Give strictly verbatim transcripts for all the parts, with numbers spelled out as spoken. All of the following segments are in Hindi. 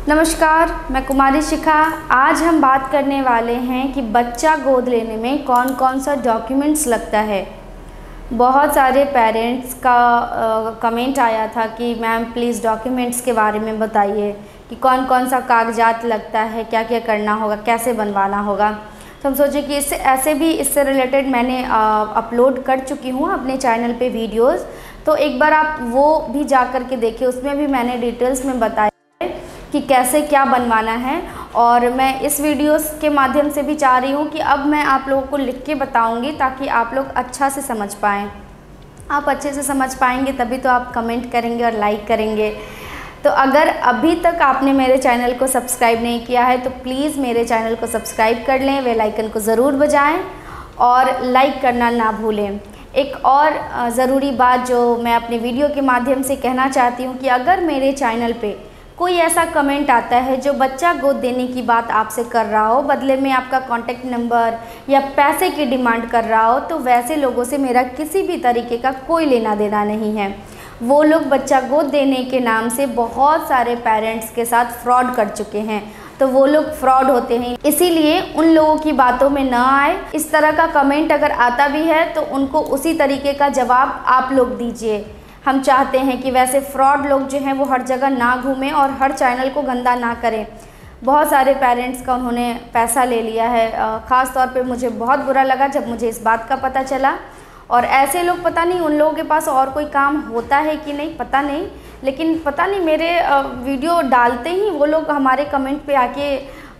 नमस्कार, मैं कुमारी शिखा। आज हम बात करने वाले हैं कि बच्चा गोद लेने में कौन कौन सा डॉक्यूमेंट्स लगता है। बहुत सारे पेरेंट्स का कमेंट आया था कि मैम प्लीज़ डॉक्यूमेंट्स के बारे में बताइए कि कौन कौन सा कागजात लगता है, क्या क्या करना होगा, कैसे बनवाना होगा। तो हम सोचे कि इससे ऐसे भी इससे रिलेटेड मैंने अपलोड कर चुकी हूँ अपने चैनल पे वीडियोस, तो एक बार आप वो भी जा कर के देखिए। उसमें भी मैंने डिटेल्स में बताया कि कैसे क्या बनवाना है। और मैं इस वीडियोस के माध्यम से भी चाह रही हूँ कि अब मैं आप लोगों को लिख के बताऊँगी ताकि आप लोग अच्छा से समझ पाएँ। आप अच्छे से समझ पाएंगे तभी तो आप कमेंट करेंगे और लाइक करेंगे। तो अगर अभी तक आपने मेरे चैनल को सब्सक्राइब नहीं किया है तो प्लीज़ मेरे चैनल को सब्सक्राइब कर लें, बेल आइकन को ज़रूर बजाएं और लाइक करना ना भूलें। एक और ज़रूरी बात जो मैं अपने वीडियो के माध्यम से कहना चाहती हूँ कि अगर मेरे चैनल पे कोई ऐसा कमेंट आता है जो बच्चा गोद देने की बात आपसे कर रहा हो, बदले में आपका कॉन्टैक्ट नंबर या पैसे की डिमांड कर रहा हो, तो वैसे लोगों से मेरा किसी भी तरीके का कोई लेना देना नहीं है। वो लोग बच्चा गोद देने के नाम से बहुत सारे पेरेंट्स के साथ फ्रॉड कर चुके हैं, तो वो लोग फ्रॉड होते हैं। इसीलिए उन लोगों की बातों में ना आए। इस तरह का कमेंट अगर आता भी है तो उनको उसी तरीके का जवाब आप लोग दीजिए। हम चाहते हैं कि वैसे फ्रॉड लोग जो हैं वो हर जगह ना घूमें और हर चैनल को गंदा ना करें। बहुत सारे पेरेंट्स का उन्होंने पैसा ले लिया है। ख़ास तौर पे मुझे बहुत बुरा लगा जब मुझे इस बात का पता चला। और ऐसे लोग, पता नहीं उन लोगों के पास और कोई काम होता है कि नहीं, पता नहीं, लेकिन पता नहीं मेरे वीडियो डालते ही वो लोग हमारे कमेंट पे आके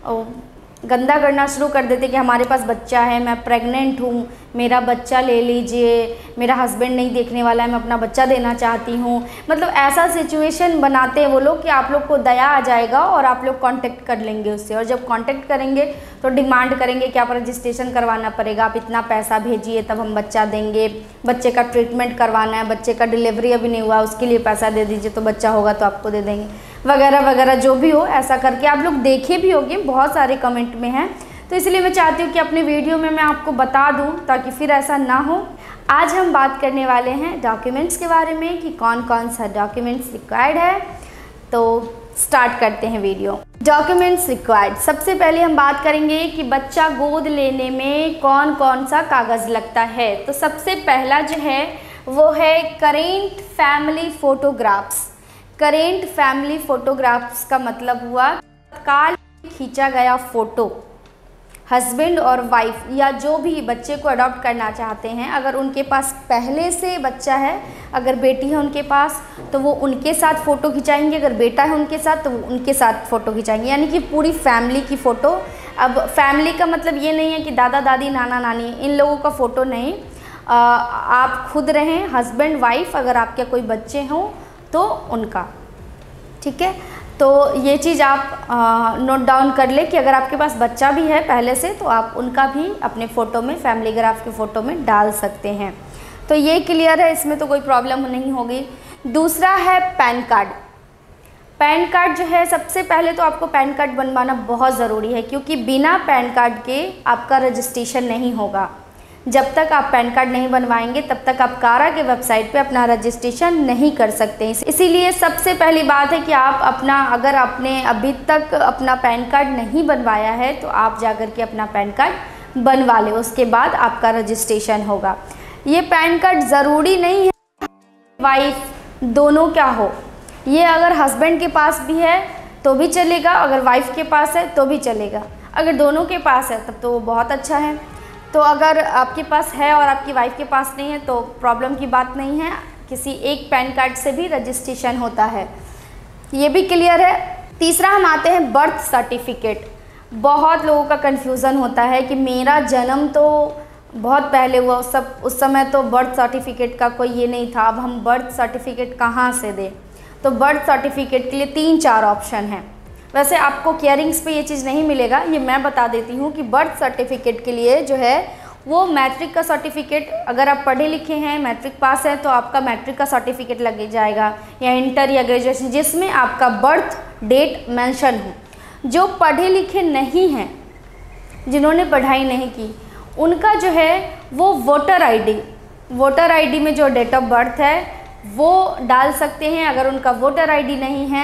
गंदा करना शुरू कर देते कि हमारे पास बच्चा है, मैं प्रेग्नेंट हूँ, मेरा बच्चा ले लीजिए, मेरा हस्बैंड नहीं देखने वाला है, मैं अपना बच्चा देना चाहती हूँ। मतलब ऐसा सिचुएशन बनाते हैं वो लोग कि आप लोग को दया आ जाएगा और आप लोग कांटेक्ट कर लेंगे उससे। और जब कांटेक्ट करेंगे तो डिमांड करेंगे कि आप रजिस्ट्रेशन करवाना पड़ेगा, आप इतना पैसा भेजिए तब हम बच्चा देंगे, बच्चे का ट्रीटमेंट करवाना है, बच्चे का डिलीवरी अभी नहीं हुआ उसके लिए पैसा दे दीजिए, तो बच्चा होगा तो आपको दे देंगे, वगैरह वगैरह। जो भी हो ऐसा करके आप लोग देखे भी होंगे, बहुत सारे कमेंट में हैं। तो इसलिए मैं चाहती हूँ कि अपने वीडियो में मैं आपको बता दूँ ताकि फिर ऐसा ना हो। आज हम बात करने वाले हैं डॉक्यूमेंट्स के बारे में कि कौन कौन सा डॉक्यूमेंट्स रिक्वायर्ड है। तो स्टार्ट करते हैं वीडियो। डॉक्यूमेंट्स रिक्वायर्ड, सबसे पहले हम बात करेंगे कि बच्चा गोद लेने में कौन कौन सा कागज़ लगता है। तो सबसे पहला जो है वो है current family photographs. Current family photographs का मतलब हुआ तत्काल खींचा गया फ़ोटो। हस्बैंड और वाइफ या जो भी बच्चे को अडॉप्ट करना चाहते हैं, अगर उनके पास पहले से बच्चा है, अगर बेटी है उनके पास तो वो उनके साथ फ़ोटो खिंचाएंगे, अगर बेटा है उनके साथ तो वो उनके साथ फ़ोटो खिंचाएंगे, यानी कि पूरी फैमिली की फ़ोटो। अब फैमिली का मतलब ये नहीं है कि दादा दादी नाना नानी, इन लोगों का फ़ोटो नहीं। आ, आप खुद रहें, हस्बैंड वाइफ, अगर आपके कोई बच्चे हों तो उनका, ठीक है। तो ये चीज़ आप नोट डाउन कर ले कि अगर आपके पास बच्चा भी है पहले से तो आप उनका भी अपने फ़ोटो में, फैमिली ग्राफ की फ़ोटो में डाल सकते हैं। तो ये क्लियर है, इसमें तो कोई प्रॉब्लम नहीं होगी। दूसरा है पैन कार्ड। पैन कार्ड जो है, सबसे पहले तो आपको पैन कार्ड बनवाना बहुत ज़रूरी है, क्योंकि बिना पैन कार्ड के आपका रजिस्ट्रेशन नहीं होगा। जब तक आप पैन कार्ड नहीं बनवाएंगे तब तक आप कारा के वेबसाइट पे अपना रजिस्ट्रेशन नहीं कर सकते। इसीलिए सबसे पहली बात है कि आप अपना, अगर आपने अभी तक अपना पैन कार्ड नहीं बनवाया है तो आप जाकर के अपना पैन कार्ड बनवा लें, उसके बाद आपका रजिस्ट्रेशन होगा। ये पैन कार्ड ज़रूरी नहीं है वाइफ दोनों क्या हो, ये अगर हस्बैंड के पास भी है तो भी चलेगा, अगर वाइफ के पास है तो भी चलेगा, अगर दोनों के पास है तब तो वो बहुत अच्छा है। तो अगर आपके पास है और आपकी वाइफ के पास नहीं है तो प्रॉब्लम की बात नहीं है, किसी एक पैन कार्ड से भी रजिस्ट्रेशन होता है, ये भी क्लियर है। तीसरा हम आते हैं बर्थ सर्टिफिकेट। बहुत लोगों का कन्फ्यूज़न होता है कि मेरा जन्म तो बहुत पहले हुआ, उस सब उस समय तो बर्थ सर्टिफिकेट का कोई ये नहीं था, अब हम बर्थ सर्टिफिकेट कहाँ से दें। तो बर्थ सर्टिफिकेट के लिए तीन चार ऑप्शन हैं। वैसे आपको केयरिंग्स पे ये चीज़ नहीं मिलेगा, ये मैं बता देती हूँ कि बर्थ सर्टिफिकेट के लिए जो है वो मैट्रिक का सर्टिफिकेट, अगर आप पढ़े लिखे हैं, मैट्रिक पास है तो आपका मैट्रिक का सर्टिफिकेट लग जाएगा, या इंटर या ग्रेजुएशन जिसमें आपका बर्थ डेट मेंशन हो। जो पढ़े लिखे नहीं हैं, जिन्होंने पढ़ाई नहीं की, उनका जो है वो वोटर आईडी, वोटर आईडी में जो डेट ऑफ बर्थ है वो डाल सकते हैं। अगर उनका वोटर आईडी नहीं है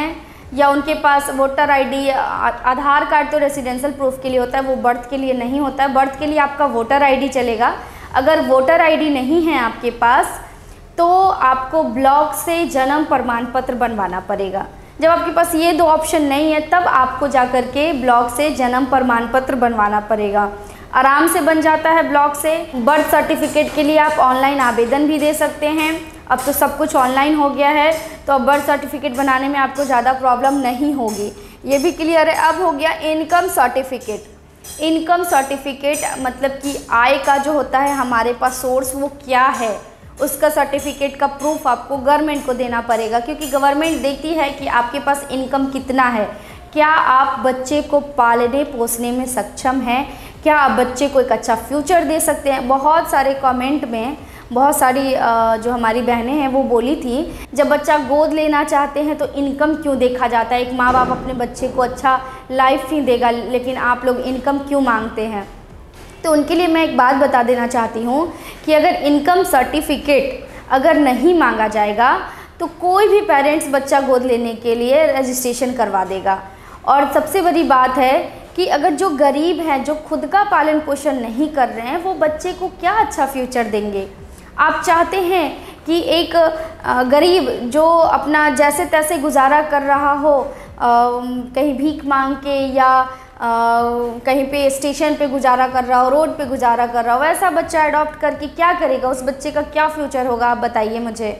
या उनके पास वोटर आईडी, आधार कार्ड तो रेसिडेंशियल प्रूफ के लिए होता है, वो बर्थ के लिए नहीं होता है। बर्थ के लिए आपका वोटर आईडी चलेगा। अगर वोटर आईडी नहीं है आपके पास तो आपको ब्लॉक से जन्म प्रमाण पत्र बनवाना पड़ेगा। जब आपके पास ये दो ऑप्शन नहीं है तब आपको जाकर के ब्लॉक से जन्म प्रमाण पत्र बनवाना पड़ेगा। आराम से बन जाता है ब्लॉक से। बर्थ सर्टिफिकेट के लिए आप ऑनलाइन आवेदन भी दे सकते हैं। अब तो सब कुछ ऑनलाइन हो गया है, तो अब बर्थ सर्टिफिकेट बनाने में आपको ज़्यादा प्रॉब्लम नहीं होगी, ये भी क्लियर है। अब हो गया इनकम सर्टिफिकेट। इनकम सर्टिफिकेट मतलब कि आय का जो होता है हमारे पास सोर्स वो क्या है, उसका सर्टिफिकेट का प्रूफ आपको गवर्नमेंट को देना पड़ेगा, क्योंकि गवर्नमेंट देखती है कि आपके पास इनकम कितना है, क्या आप बच्चे को पालने पोसने में सक्षम हैं, क्या आप बच्चे को एक अच्छा फ्यूचर दे सकते हैं। बहुत सारे कमेंट में बहुत सारी जो हमारी बहनें हैं वो बोली थी, जब बच्चा गोद लेना चाहते हैं तो इनकम क्यों देखा जाता है, एक माँ बाप अपने बच्चे को अच्छा लाइफ ही देगा लेकिन आप लोग इनकम क्यों मांगते हैं। तो उनके लिए मैं एक बात बता देना चाहती हूँ कि अगर इनकम सर्टिफिकेट अगर नहीं मांगा जाएगा तो कोई भी पेरेंट्स बच्चा गोद लेने के लिए रजिस्ट्रेशन करवा देगा। और सबसे बड़ी बात है कि अगर जो गरीब हैं, जो खुद का पालन पोषण नहीं कर रहे हैं, वो बच्चे को क्या अच्छा फ्यूचर देंगे। आप चाहते हैं कि एक गरीब जो अपना जैसे तैसे गुजारा कर रहा हो, कहीं भीख मांग के या कहीं पे स्टेशन पे गुजारा कर रहा हो, रोड पे गुजारा कर रहा हो, वैसा बच्चा अडॉप्ट करके क्या करेगा, उस बच्चे का क्या फ्यूचर होगा, आप बताइए मुझे।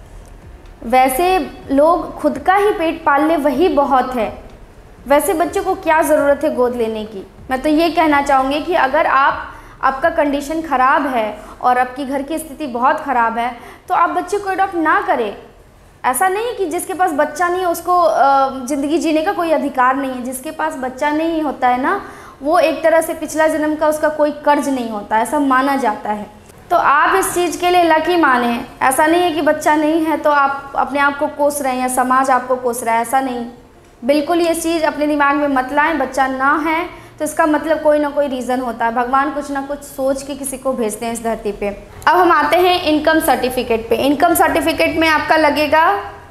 वैसे लोग खुद का ही पेट पाल ले वही बहुत है, वैसे बच्चे को क्या ज़रूरत है गोद लेने की। मैं तो ये कहना चाहूँगी कि अगर आप आपका कंडीशन ख़राब है और आपकी घर की स्थिति बहुत ख़राब है तो आप बच्चे को अडॉप्ट ना करें। ऐसा नहीं है कि जिसके पास बच्चा नहीं है उसको ज़िंदगी जीने का कोई अधिकार नहीं है। जिसके पास बच्चा नहीं होता है ना, वो एक तरह से पिछला जन्म का उसका कोई कर्ज नहीं होता, ऐसा माना जाता है। तो आप इस चीज़ के लिए लकी माने। ऐसा नहीं है कि बच्चा नहीं है तो आप अपने आप को कोस रहे हैं या समाज आपको कोस रहा है, ऐसा नहीं। बिल्कुल ये चीज़ अपने दिमाग में मत लाएं। बच्चा ना है तो इसका मतलब कोई ना कोई रीज़न होता है, भगवान कुछ ना कुछ सोच के किसी को भेजते हैं इस धरती पे। अब हम आते हैं इनकम सर्टिफिकेट पे। इनकम सर्टिफिकेट में आपका लगेगा,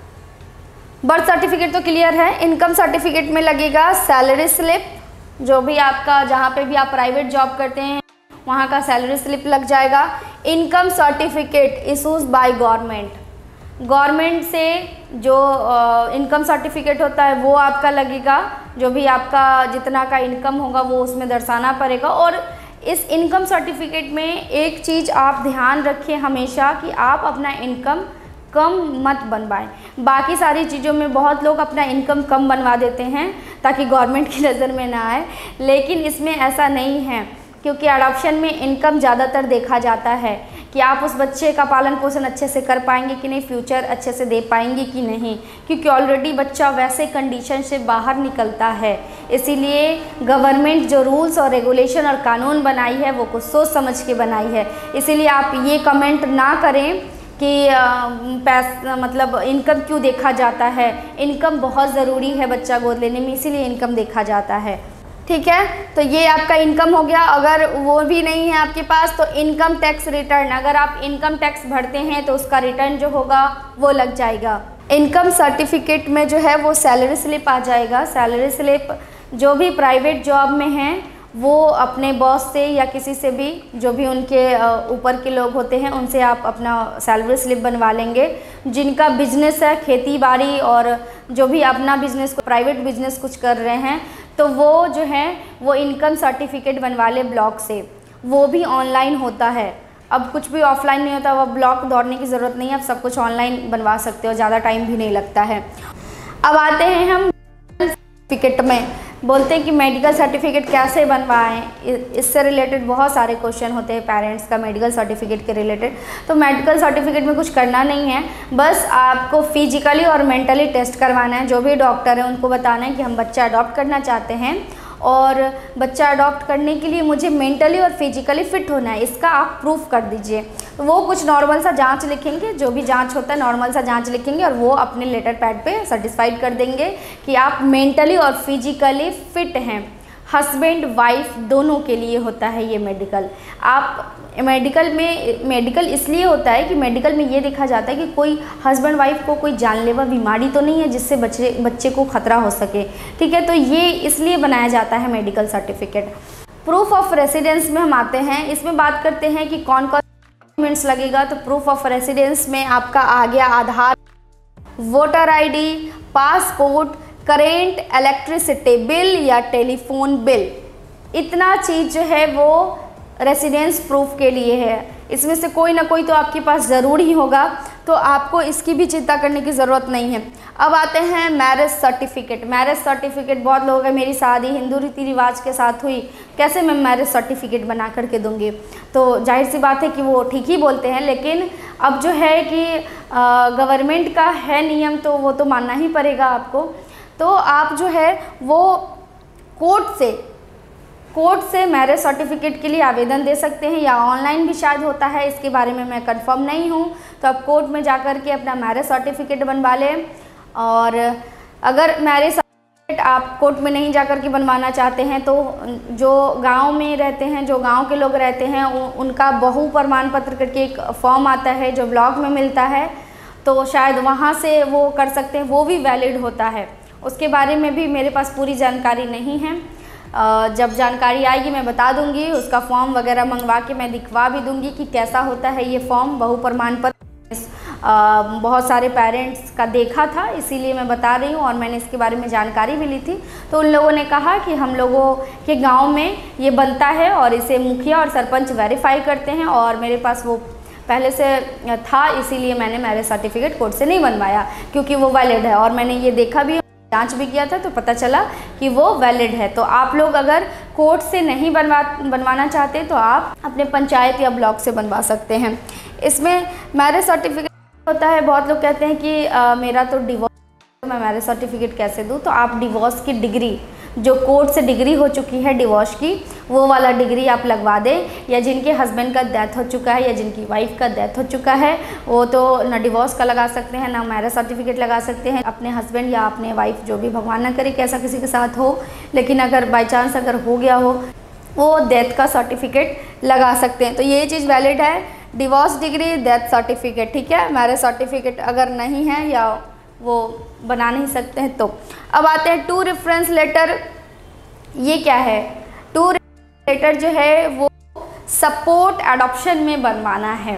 बर्थ सर्टिफिकेट तो क्लियर है, इनकम सर्टिफिकेट में लगेगा सैलरी स्लिप, जो भी आपका जहाँ पे भी आप प्राइवेट जॉब करते हैं वहाँ का सैलरी स्लिप लग जाएगा। Income certificate issues by government, government से जो इनकम सर्टिफिकेट होता है वो आपका लगेगा। जो भी आपका जितना का इनकम होगा वो उसमें दर्शाना पड़ेगा। और इस इनकम सर्टिफिकेट में एक चीज़ आप ध्यान रखें हमेशा कि आप अपना इनकम कम मत बनवाएं। बाकी सारी चीज़ों में बहुत लोग अपना इनकम कम बनवा देते हैं ताकि गवर्नमेंट की नज़र में ना आए, लेकिन इसमें ऐसा नहीं है, क्योंकि अडॉप्शन में इनकम ज़्यादातर देखा जाता है कि आप उस बच्चे का पालन पोषण अच्छे से कर पाएंगे कि नहीं, फ्यूचर अच्छे से दे पाएंगे कि नहीं, क्योंकि ऑलरेडी बच्चा वैसे कंडीशन से बाहर निकलता है। इसीलिए गवर्नमेंट जो रूल्स और रेगुलेशन और कानून बनाई है वो कुछ सोच समझ के बनाई है। इसीलिए आप ये कमेंट ना करें कि पैसा मतलब इनकम क्यों देखा जाता है। इनकम बहुत ज़रूरी है बच्चा गोद लेने में, इसीलिए इनकम देखा जाता है। ठीक है, तो ये आपका इनकम हो गया। अगर वो भी नहीं है आपके पास तो इनकम टैक्स रिटर्न, अगर आप इनकम टैक्स भरते हैं तो उसका रिटर्न जो होगा वो लग जाएगा। इनकम सर्टिफिकेट में जो है वो सैलरी स्लिप आ जाएगा। सैलरी स्लिप जो भी प्राइवेट जॉब में हैं वो अपने बॉस से या किसी से भी, जो भी उनके ऊपर के लोग होते हैं उनसे आप अपना सैलरी स्लिप बनवा लेंगे। जिनका बिजनेस है खेती बाड़ी और जो भी अपना बिजनेस प्राइवेट बिजनेस कुछ कर रहे हैं तो वो जो है वो इनकम सर्टिफिकेट बनवा ले ब्लॉक से, वो भी ऑनलाइन होता है। अब कुछ भी ऑफलाइन नहीं होता, वो ब्लॉक दौड़ने की ज़रूरत नहीं है, अब सब कुछ ऑनलाइन बनवा सकते हो, ज़्यादा टाइम भी नहीं लगता है। अब आते हैं हम सर्टिफिकेट में। बोलते हैं कि मेडिकल सर्टिफिकेट कैसे बनवाएं, इससे रिलेटेड बहुत सारे क्वेश्चन होते हैं पेरेंट्स का मेडिकल सर्टिफिकेट के रिलेटेड। तो मेडिकल सर्टिफिकेट में कुछ करना नहीं है, बस आपको फिजिकली और मेंटली टेस्ट करवाना है। जो भी डॉक्टर है उनको बताना है कि हम बच्चा अडॉप्ट करना चाहते हैं और बच्चा अडॉप्ट करने के लिए मुझे मेंटली और फिजिकली फ़िट होना है, इसका आप प्रूफ कर दीजिए। तो वो कुछ नॉर्मल सा जांच लिखेंगे, जो भी जांच होता है नॉर्मल सा जांच लिखेंगे और वो अपने लेटर पैड पे सर्टिफाइड कर देंगे कि आप मेंटली और फिजिकली फ़िट हैं। हस्बैंड वाइफ दोनों के लिए होता है ये मेडिकल। आप मेडिकल में मेडिकल इसलिए होता है कि मेडिकल में ये देखा जाता है कि कोई हस्बैंड वाइफ को कोई जानलेवा बीमारी तो नहीं है जिससे बच्चे बच्चे को खतरा हो सके, ठीक है। तो ये इसलिए बनाया जाता है medical certificate. Proof of residence में हम आते हैं, इसमें बात करते हैं कि कौन कौन डॉक्यूमेंट्स लगेगा। तो प्रूफ ऑफ रेसिडेंस में आपका आ गया Aadhaar, voter ID, passport, current electricity bill या टेलीफोन बिल, इतना चीज़ जो है वो रेसिडेंस प्रूफ के लिए है। इसमें से कोई ना कोई तो आपके पास ज़रूर ही होगा, तो आपको इसकी भी चिंता करने की ज़रूरत नहीं है। अब आते हैं मैरिज सर्टिफिकेट। मैरिज सर्टिफिकेट बहुत लोग हैं, मेरी शादी हिंदू रीति रिवाज के साथ हुई, कैसे मैं मैरिज सर्टिफिकेट बना करके दूंगी। तो जाहिर सी बात है कि वो ठीक ही बोलते हैं, लेकिन अब जो है कि गवर्नमेंट का है नियम, तो वो तो मानना ही पड़ेगा आपको। तो आप जो है वो कोर्ट से कोर्ट से मैरिज सर्टिफिकेट के लिए आवेदन दे सकते हैं, या ऑनलाइन भी शायद होता है, इसके बारे में मैं कंफर्म नहीं हूँ। तो आप कोर्ट में जा कर के अपना मैरिज सर्टिफिकेट बनवा लें। और अगर मैरिज सर्टिफिकेट आप कोर्ट में नहीं जा कर के बनवाना चाहते हैं, तो जो गांव में रहते हैं, जो गांव के लोग रहते हैं, उनका बहु प्रमाण पत्र करके एक फॉर्म आता है जो ब्लॉक में मिलता है, तो शायद वहाँ से वो कर सकते हैं, वो भी वैलिड होता है। उसके बारे में भी मेरे पास पूरी जानकारी नहीं है, जब जानकारी आएगी मैं बता दूंगी। उसका फॉर्म वगैरह मंगवा के मैं दिखवा भी दूंगी कि कैसा होता है ये फॉर्म, बहु प्रमाण पत्र। बहुत सारे पेरेंट्स का देखा था, इसीलिए मैं बता रही हूँ, और मैंने इसके बारे में जानकारी भी ली थी। तो उन लोगों ने कहा कि हम लोगों के गांव में ये बनता है और इसे मुखिया और सरपंच वेरीफाई करते हैं, और मेरे पास वो पहले से था, इसीलिए मैंने मैरिज सर्टिफिकेट कोर्ट से नहीं बनवाया, क्योंकि वो वैलिड है। और मैंने ये देखा भी, जांच भी किया था, तो पता चला कि वो वैलिड है। तो आप लोग अगर कोर्ट से नहीं बनवा बनवाना चाहते तो आप अपने पंचायत या ब्लॉक से बनवा सकते हैं। इसमें मैरिज सर्टिफिकेट होता है, बहुत लोग कहते हैं कि आ, मेरा तो डिवोर्स, तो मैं मैरिज सर्टिफिकेट कैसे दूँ। तो आप डिवोर्स की डिग्री, जो कोर्ट से डिग्री हो चुकी है डिवोर्स की, वो वाला डिग्री आप लगवा दें, या जिनके हस्बैंड का डेथ हो चुका है या जिनकी वाइफ का डेथ हो चुका है, वो तो ना डिवोर्स का लगा सकते हैं ना मैरिज सर्टिफिकेट लगा सकते हैं। अपने हस्बैंड या अपने वाइफ, जो भी भगवान ना करे कि ऐसा किसी के साथ हो, लेकिन अगर बाई चांस अगर हो गया हो, वो डेथ का सर्टिफिकेट लगा सकते हैं। तो ये चीज़ वैलिड है, डिवोर्स डिग्री, डेथ सर्टिफिकेट, ठीक है। मैरिज सर्टिफिकेट अगर नहीं है या वो बना नहीं सकते हैं। तो अब आते हैं टू रेफरेंस लेटर। ये क्या है? टू रेफरेंस लेटर जो है वो सपोर्ट एडॉप्शन में बनवाना है।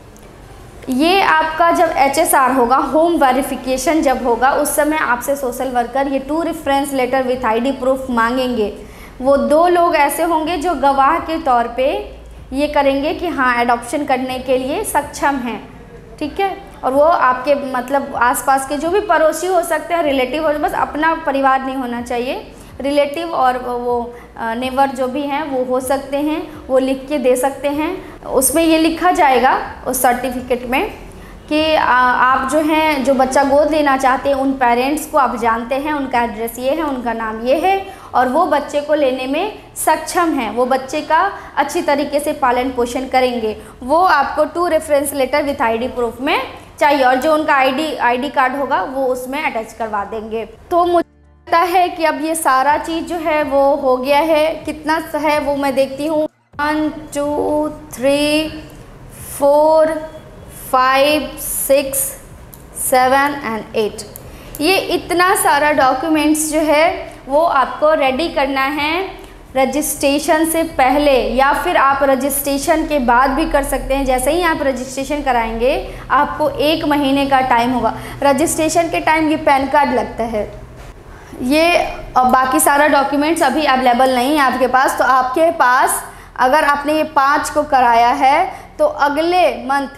ये आपका जब एच एस आर होगा, होम वेरिफिकेशन जब होगा, उस समय आपसे सोशल वर्कर ये two reference letter with ID proof मांगेंगे। वो दो लोग ऐसे होंगे जो गवाह के तौर पे ये करेंगे कि हाँ एडॉप्शन करने के लिए सक्षम हैं, ठीक है। और वो आपके मतलब आसपास के जो भी पड़ोसी हो सकते हैं, रिलेटिव हो, बस अपना परिवार नहीं होना चाहिए, रिलेटिव और वो नेबर जो भी हैं वो हो सकते हैं, वो लिख के दे सकते हैं। उसमें ये लिखा जाएगा उस सर्टिफिकेट में कि आ, आप जो हैं, जो बच्चा गोद लेना चाहते हैं, उन पेरेंट्स को आप जानते हैं, उनका एड्रेस ये है, उनका नाम ये है, और वो बच्चे को लेने में सक्षम हैं, वो बच्चे का अच्छी तरीके से पालन पोषण करेंगे। वो आपको two reference letter with ID proof में चाहिए, और जो उनका आईडी आईडी कार्ड होगा वो उसमें अटैच करवा देंगे। तो मुझे लगता है कि अब ये सारा चीज़ जो है वो हो गया है। कितना है वो मैं देखती हूँ, one two three four five six seven and eight, ये इतना सारा डॉक्यूमेंट्स जो है वो आपको रेडी करना है रजिस्ट्रेशन से पहले, या फिर आप रजिस्ट्रेशन के बाद भी कर सकते हैं। जैसे ही आप रजिस्ट्रेशन कराएंगे आपको एक महीने का टाइम होगा। रजिस्ट्रेशन के टाइम ये पैन कार्ड लगता है, ये बाकी सारा डॉक्यूमेंट्स अभी अवेलेबल नहीं है आपके पास। तो आपके पास अगर आपने ये पाँच को कराया है तो अगले मंथ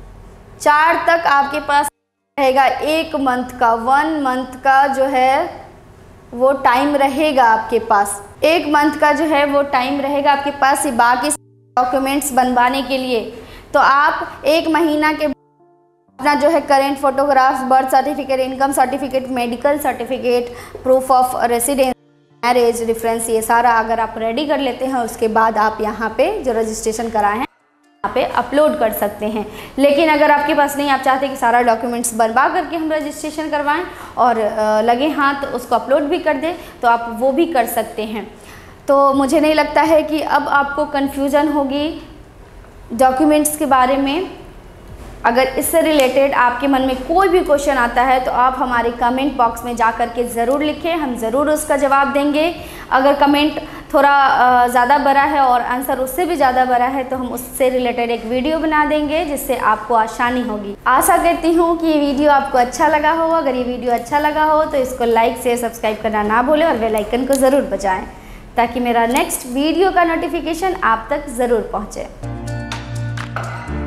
चार तक आपके पास रहेगा, एक मंथ का, वन मंथ का जो है वो टाइम रहेगा आपके पास, एक मंथ का जो है वो टाइम रहेगा आपके पास ये बाकी डॉक्यूमेंट्स बनवाने के लिए। तो आप एक महीना के अपना जो है current photographs, birth certificate, income certificate, medical certificate, proof of residence, marriage reference, ये सारा अगर आप रेडी कर लेते हैं, उसके बाद आप यहाँ पे जो रजिस्ट्रेशन कराए हैं यहाँ पे अपलोड कर सकते हैं। लेकिन अगर आपके पास नहीं, आप चाहते कि सारा डॉक्यूमेंट्स बनवा करके हम रजिस्ट्रेशन करवाएं और लगे हाथ तो उसको अपलोड भी कर दें, तो आप वो भी कर सकते हैं। तो मुझे नहीं लगता है कि अब आपको कन्फ्यूज़न होगी डॉक्यूमेंट्स के बारे में। अगर इससे रिलेटेड आपके मन में कोई भी क्वेश्चन आता है तो आप हमारे कमेंट बॉक्स में जा कर के ज़रूर लिखें, हम ज़रूर उसका जवाब देंगे। अगर कमेंट थोड़ा ज़्यादा बड़ा है और आंसर उससे भी ज़्यादा बड़ा है तो हम उससे रिलेटेड एक वीडियो बना देंगे जिससे आपको आसानी होगी। आशा करती हूँ कि ये वीडियो आपको अच्छा लगा हो। अगर ये वीडियो अच्छा लगा हो तो इसको लाइक शेयर सब्सक्राइब करना ना भूलें और बेल आइकन को ज़रूर बजाएँ ताकि मेरा नेक्स्ट वीडियो का नोटिफिकेशन आप तक ज़रूर पहुँचे।